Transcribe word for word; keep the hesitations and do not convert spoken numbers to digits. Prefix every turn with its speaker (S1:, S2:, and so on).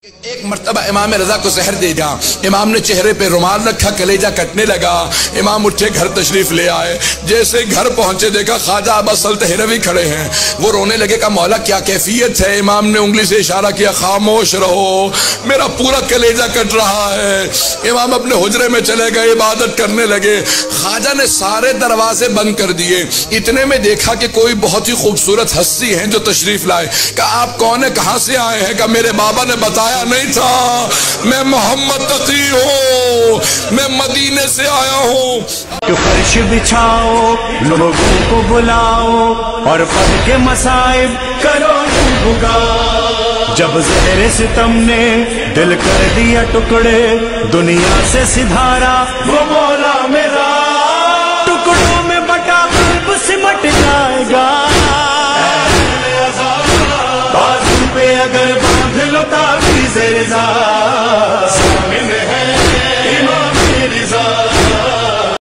S1: ایک مرتبہ امام رضا کو زہر دے گا، امام نے چہرے پہ رومال رکھا، کلیجہ کٹنے لگا، امام اٹھے گھر تشریف لے آئے، جیسے گھر پہنچے دیکھا خواجہ ابا سلط ہروی کھڑے ہیں، وہ رونے لگے کہ مولا کیا کیفیت ہے؟ امام نے انگلی سے اشارہ کیا، خاموش رہو، میرا پورا کلیجہ کٹ رہا ہے۔ امام اپنے حجرے میں چلے گئے، عبادت کرنے لگے، خواجہ نے سارے دروازے بند کر دیے، اتنے میں دیکھا کہ کوئی بہت ہی خوبصورت ہستی ہے جو تشریف لائے، کہا آپ کون ہیں، کہاں سے آئے ہیں؟ کہا میرے بابا نے بتایا نہیں تھا، میں محمد تقی ہوں، میں مدینے سے آیا ہوں۔
S2: تو فرش بچھاؤ، لوگوں کو بلاؤ اور پڑھ کے مصائب کرو بھگا۔ جب زہر ستم نے دل کر دیا ٹکڑے، دنیا سے سدھارا وہ مولا میرا، ٹکڑوں میں بٹا قلب سمٹ جائے گا، بازو پہ اگر باندھ لو تابیز رضا۔